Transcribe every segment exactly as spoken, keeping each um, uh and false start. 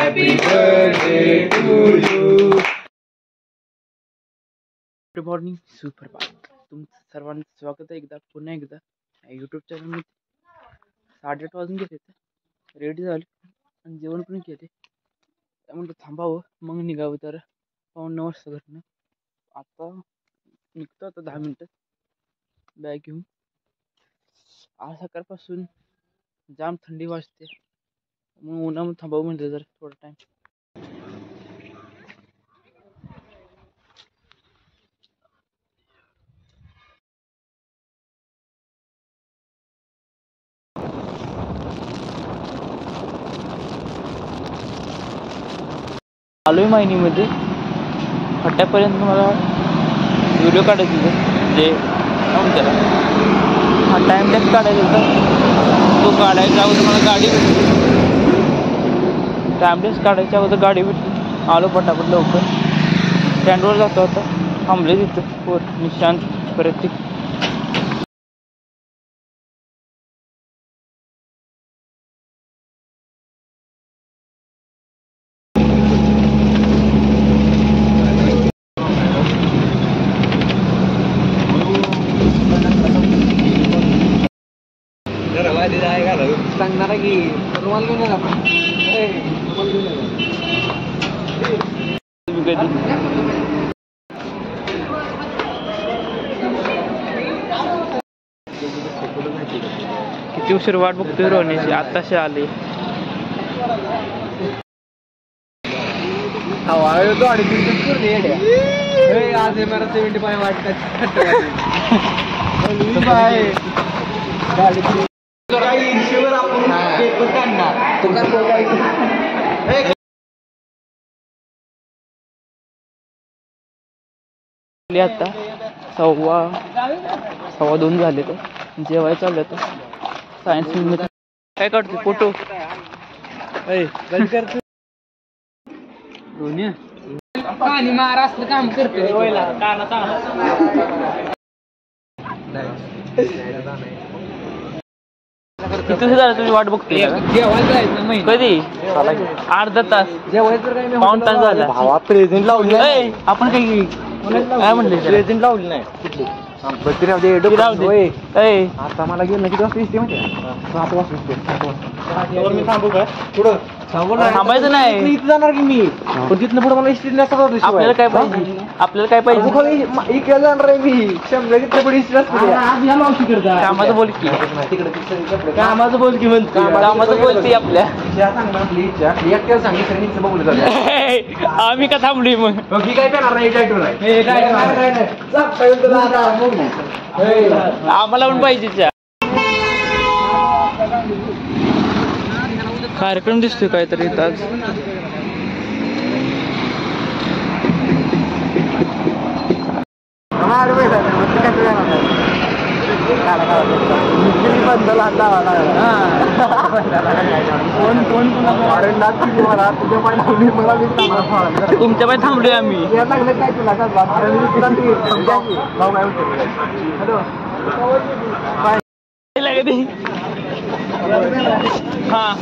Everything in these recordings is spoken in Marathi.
Happy birthday to you. Good morning सुप्रभात. तुमचं सर्वांचं स्वागत आहे एकदा पुन्हा एकदा यूट्यूब चॅनलमध्ये. साडेआठ वाजून घेते रेडी झाले आणि जेवण पण केले. त्यामुळे थांबावं मग निघावं तर पाऊण नऊ वाजता घरनं. आता निघतो आता दहा मिनटं बॅग घेऊन. आज सकाळपासून जाम थंडी वाजते मग उन्हामध्ये थांबावं म्हणते जर थोडा टाइम. आलोय माहिनीमध्ये फट्ट्यापर्यंत मला व्हिडिओ काढायचे होते जे त्याला हा टाइम लॅप्स काढायचा होता. तो काढायचा अगोदर मला गाडी भेटली. टाइम लॅप्स काढायच्या अगोदर गाडी भेटली. आलो पटापट लवकर. स्टँडवर जातो आता. थांबले तिथं पोर निशांत प्रतीक. सांगणार की रुमाल घेऊन येणार आपण. किती उशीर वाट बघतोय रोहण्याची. आत्ताशी आले. आज मला सेव्हन्टी फाय वाटतात. आता सव्वा सव्वा दोन झाले तर जेवायला चाललं तर सायन्स मध्ये काय काढतो फोटो. आणि महाराष्ट्र काम करते. किती झालं तुझी वाट बघतोय. कधी अर्धा तास पाऊण तास झाला. भावा प्रेझेंट लावली. आपण काही काय म्हणले प्रेझेंट लावली नाही. आता मला गेलं किती वाजता दिसते माहिती सात वाजता. मी थांबू काय पुढं थांबायचं नाही. इथं जाणार की मी पण तिथनं पुढे मला हिस्ट्री नसतं. आपल्याला काय पाहिजे आपल्याला काय पाहिजे इकडे जाणार आहे मी. शंभर तिथं पुढे हिस्ट्री असते. कामाचं बोल की कामाचं बोल की म्हणते. कामाचं बोलते आपल्या. आपली इच्छा एकट्याला सांगितलं बघू जाते. आम्ही का थांबलोय मग. बाकी काय पेणार नाही. आम्हाला पण पाहिजे. कार्यक्रम दिसतोय काहीतरी इथं आज. तुमच्या पाय थांबलोय आम्ही. हा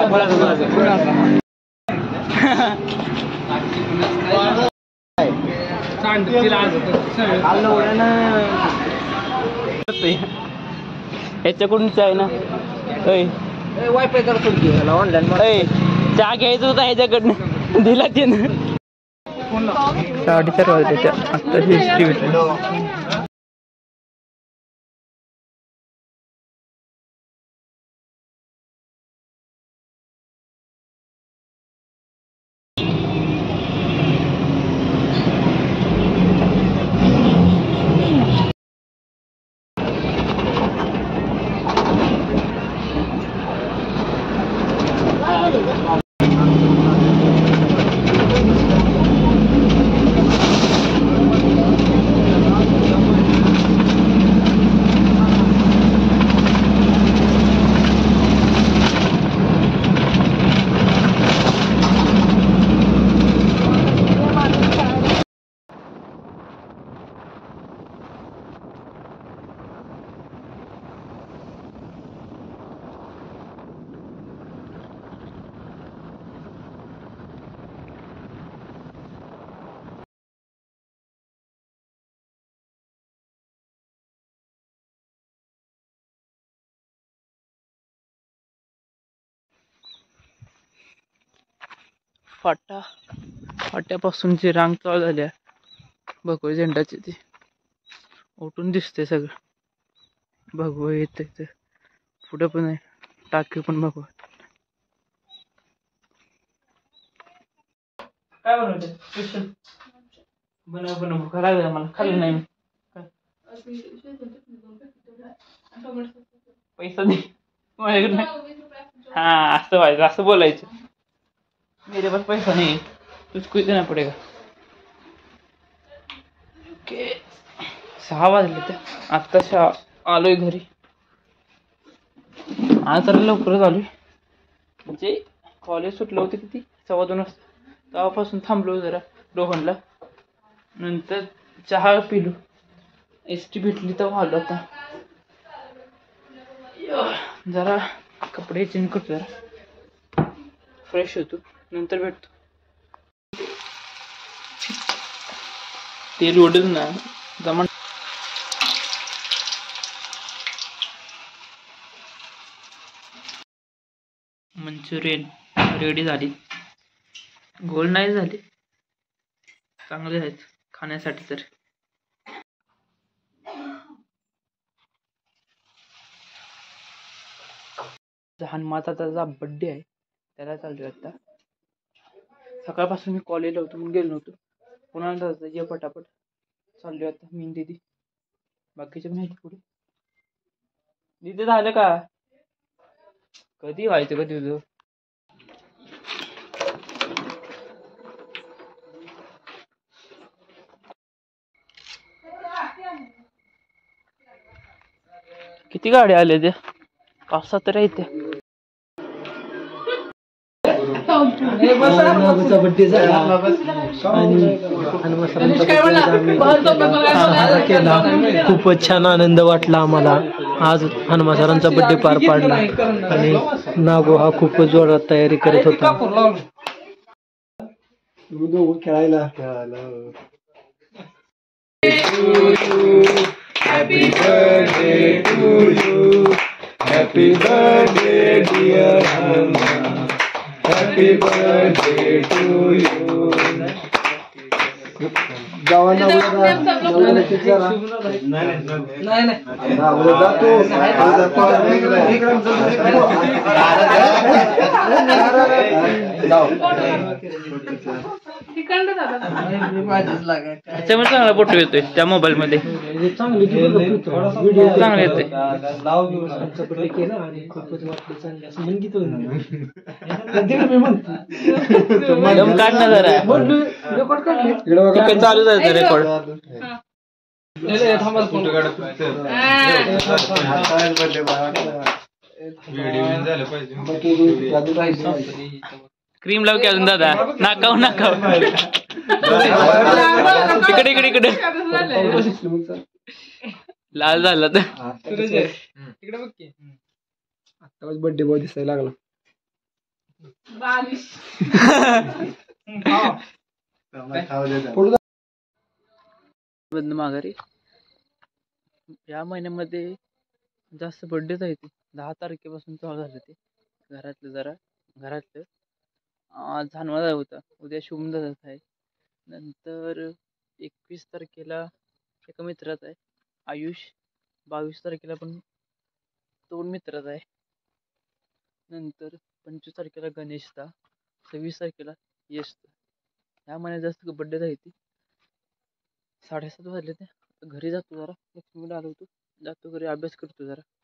ह्याच्याकडूनच आहे ना. वायफाय करतो ऑनलाईन. चहा घ्यायचं होता ह्याच्याकडनं दिला त्यानं. साडेचार वाजता आत्ताची हिस्ट्री भेटली. फाटा फाट्यापासूनची रांग चालू झाली आहे भगवा झेंडाची. ती उठून दिसते सगळं भगवं येत ते पुढं पण आहे टाकी पण भगवा. काय बनवते स्पेशल? बनव बनव करायला मला खाल्लं नाही मी. पैसा दे माझ्याकडे नाही. हा असं व्हायचं असं बोलायचं. मेरे पास पैसा नहीं तुझको देना पडेगा. ओके सहा वाजले ते आत्ताशा आलोय घरी. आज तर लवकरच आलोय म्हणजे कॉलेज सुटलं होतं किती सव्वा दोन वाजता. तेव्हापासून थांबलो जरा रोहनला. नंतर चहा पिलो एस टी भेटली तेव्हा आलो. आता जरा कपडे चेंज करतो जरा फ्रेश होतो नंतर भेटतो. तेल ओढल ना जमा. मंचुरियन रेडी झाली. गोल नाही झाली चांगले आहेत खाण्यासाठी. तर हनुमाचा त्याचा बड्डे आहे त्याला चालू आता. सकाळपासून मी कॉलेजला होतो म्हणून गेलो नव्हतो. पुन्हा ये पटापट चाललोय आता मी दीदी. बाकीचे माहिती पुढे. दीदी झालं का? कधी व्हायचं कधी तुझं? किती गाड्या आल्या त्या? पाच सात तरी आहेत त्या. बड्डे झाला आणि खूपच छान आनंद वाटला आम्हाला. आज हनुमा सरांचा बड्डे पार पाडला आणि नागो हा खूपच जोरात तयारी करत होता. खेळायला happy birthday to you happy birthday dear Hanuma happy birthday to you. चांगला फोटो येतोय त्या मोबाईल मध्ये. चांगले येते. काढ ना जरा चालू जायचं रेकॉर्ड. क्रीम लाव की अजून दादा. नाकाव नाकाव इकडे इकडे इकडे लाल झाला तर. आत्ताच बर्थडे बॉय दिसायला लागला. बंद माघारी. या महिन्यामध्ये जास्त बर्थडेच आहे. दहा तारखेपासून चालू झालं ते. घरातलं जरा घरातलं आज हनुमान होता. उद्या शुभमदादाचा आहे. नंतर एकवीस तारखेला एका मित्राचा आहे आयुष. बावीस तारखेला पण दोन मित्राचा आहे. नंतर पंचवीस तारखेला गणेशचा. सव्वीस तारखेला यशचा. ह्या महिन्यात जास्त बड्डेच आहे. ती साडेसात वाजले ते घरी जातो जरा. लक्ष्मीला आलो होतो जातो घरी अभ्यास करतो जरा.